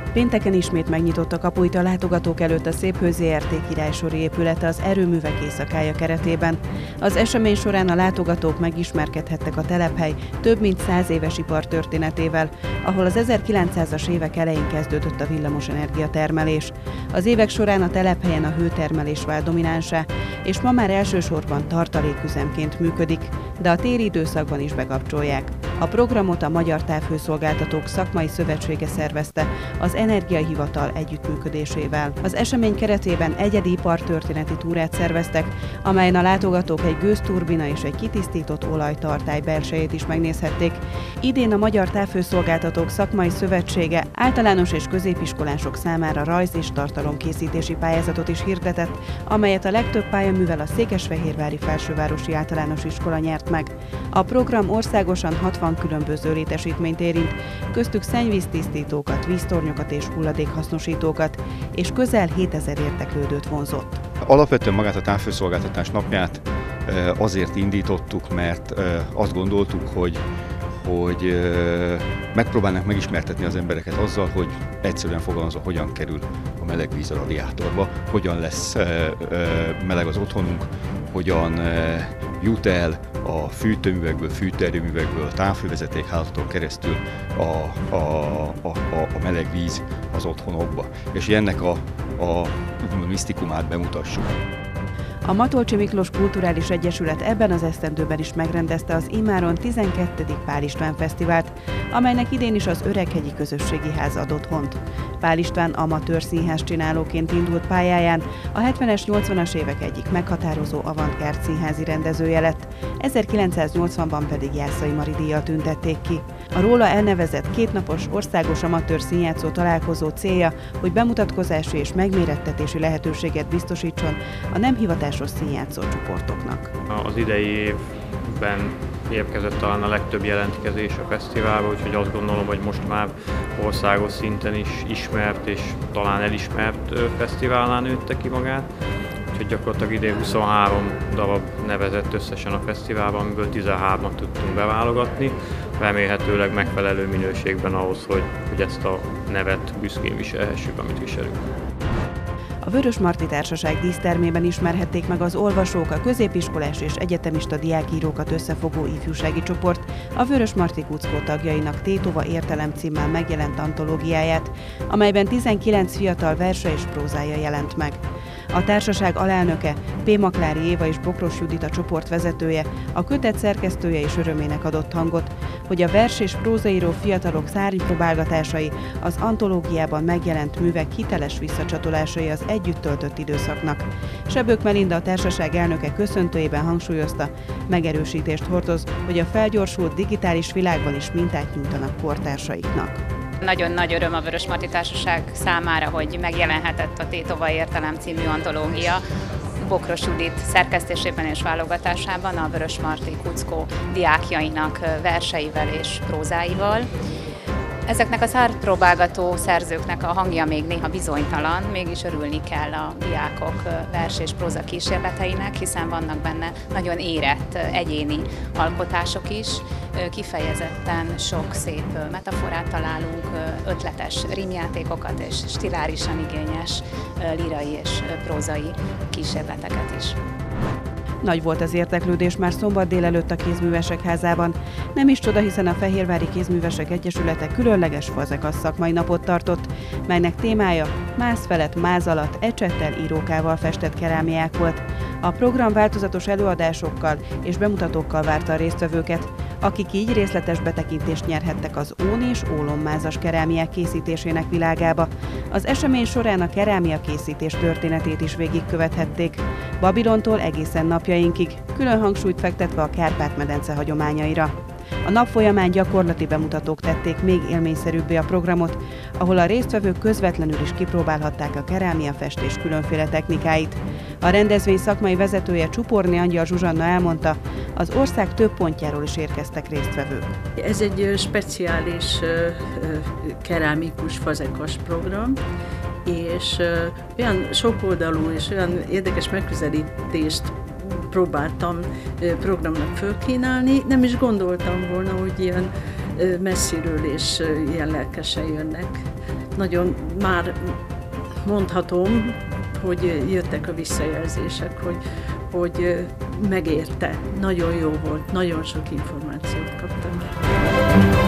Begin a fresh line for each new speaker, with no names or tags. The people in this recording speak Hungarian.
Pénteken ismét megnyitott kapuit a látogatók előtt a Széphő Zrt. Királysori épülete az Erőművek éjszakája keretében. Az esemény során a látogatók megismerkedhettek a telephely több mint 100 éves ipartörténetével, ahol az 1900-as évek elején kezdődött a villamosenergia termelés. Az évek során a telephelyen a hőtermelés vált dominánssá, és ma már elsősorban tartaléküzemként működik, de a téli időszakban is bekapcsolják. A programot a Magyar Távhőszolgáltatók Szakmai Szövetsége szervezte az Energiahivatal együttműködésével. Az esemény keretében egyedi ipartörténeti túrát szerveztek, amelyen a látogatók egy gőzturbina és egy kitisztított olajtartály belsejét is megnézhették. Idén a Magyar Távhőszolgáltatók Szakmai Szövetsége általános és középiskolások számára rajz- és tartalomkészítési pályázatot is hirdetett, amelyet a legtöbb pályaművel a Székesfehérvári Felsővárosi Általános Iskola nyert meg. A program országosan 60 különböző létesítményt érint, köztük szennyvíztisztítókat, víztornyokat és hulladékhasznosítókat, és közel 7000 érdeklődőt vonzott.
Alapvetően magát a távhőszolgáltatás napját azért indítottuk, mert azt gondoltuk, hogy megpróbálnak megismertetni az embereket azzal, hogy egyszerűen fogalmazva, hogyan kerül a meleg víz a radiátorba, hogyan lesz meleg az otthonunk, hogyan jut el a fűtőművekből, fűtőerőművekből, távhővezetékhálózaton keresztül a meleg víz az otthonokba, és ennek a misztikumát bemutassuk.
A Matolcsi Miklós Kulturális Egyesület ebben az esztendőben is megrendezte az immáron 12. Pál István Fesztivált, amelynek idén is az Öreghegyi Közösségi Ház ad otthont. Pál István amatőr színházcsinálóként indult pályáján, a 70-es, 80-as évek egyik meghatározó avantgárd színházi rendezője lett, 1980-ban pedig Jászai Mari díjjal tüntették ki. A róla elnevezett kétnapos országos amatőr színjátszó találkozó célja, hogy bemutatkozási és megmérettetési lehetőséget biztosítson a nem hivatásos színjátszó csoportoknak.
Az idei évben érkezett talán a legtöbb jelentkezés a fesztiválba, úgyhogy azt gondolom, hogy most már országos szinten is ismert és talán elismert fesztiválán nőtte ki magát. Úgyhogy gyakorlatilag idén 23 darab nevezett összesen a fesztiválban, amiből 13-at tudtunk beválogatni, remélhetőleg megfelelő minőségben ahhoz, hogy ezt a nevet büszkén viselhessük, amit viselünk.
A Vörösmarty Társaság dísztermében ismerhették meg az olvasók a középiskolás és egyetemista diákírókat összefogó ifjúsági csoport a Vörösmarty Kuckó tagjainak Tétova értelem címmel megjelent antológiáját, amelyben 19 fiatal verse és prózája jelent meg. A társaság alelnöke, P. Maklári Éva és Bokros Judit a csoport vezetője, a kötet szerkesztője és örömének adott hangot, hogy a vers és prózaíró fiatalok szárnypróbálgatásai az antológiában megjelent művek hiteles visszacsatolásai az együtt töltött időszaknak. Sebők Melinda, a társaság elnöke köszöntőjében hangsúlyozta, megerősítést hordoz, hogy a felgyorsult digitális világban is mintát nyújtanak kortársaiknak.
Nagyon nagy öröm a Vörösmarty Társaság számára, hogy megjelenhetett a Tétova értelem című antológia Bokros Judit szerkesztésében és válogatásában a Vörösmarty Kuckó diákjainak verseivel és prózáival. Ezeknek a szárnypróbálgató szerzőknek a hangja még néha bizonytalan, mégis örülni kell a diákok vers és próza kísérleteinek, hiszen vannak benne nagyon érett egyéni alkotások is, kifejezetten sok szép metaforát találunk, ötletes rímjátékokat és stilárisan igényes lírai és prózai kísérleteket is.
Nagy volt az érdeklődés már szombat délelőtt a Kézművesek Házában. Nem is csoda, hiszen a Fehérvári Kézművesek Egyesülete különleges fazekasz szakmai napot tartott, melynek témája máz felett máz alatt ecsettel, írókával festett kerámiák volt. A program változatos előadásokkal és bemutatókkal várta a résztvevőket, akik így részletes betekintést nyerhettek az ón és ólommázas kerámiák készítésének világába. Az esemény során a kerámia készítés történetét is végigkövethették, Babilontól egészen napjainkig, külön hangsúlyt fektetve a Kárpát-medence hagyományaira. A nap folyamán gyakorlati bemutatók tették még élményszerűbbé a programot, ahol a résztvevők közvetlenül is kipróbálhatták a kerámiafestés különféle technikáit. A rendezvény szakmai vezetője Csuporné Angyal Zsuzsanna elmondta, az ország több pontjáról is érkeztek résztvevők.
Ez egy speciális kerámikus fazekas program, és olyan sokoldalú és olyan érdekes megközelítést próbáltam programnak fölkínálni, nem is gondoltam volna, hogy ilyen messziről és ilyen lelkesen jönnek. nagyon már mondhatom, hogy jöttek a visszajelzések, hogy megérte, nagyon jó volt, nagyon sok információt kaptam.